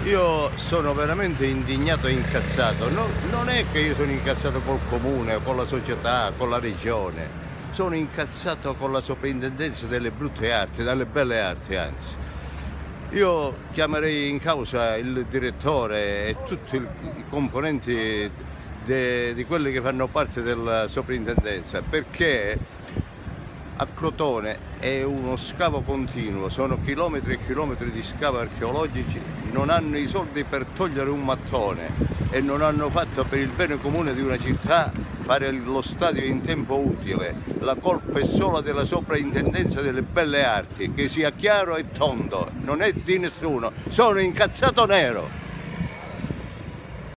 Io sono veramente indignato e incazzato. Non è che io sono incazzato col comune, con la società, con la regione. Sono incazzato con la soprintendenza delle brutte arti, delle belle arti anzi. Io chiamerei in causa il direttore e tutti i componenti di quelli che fanno parte della soprintendenza, perché a Crotone è uno scavo continuo, sono chilometri e chilometri di scavi archeologici, non hanno i soldi per togliere un mattone e non hanno fatto per il bene comune di una città fare lo stadio in tempo utile. La colpa è solo della soprintendenza delle belle arti, che sia chiaro e tondo, non è di nessuno, sono incazzato nero!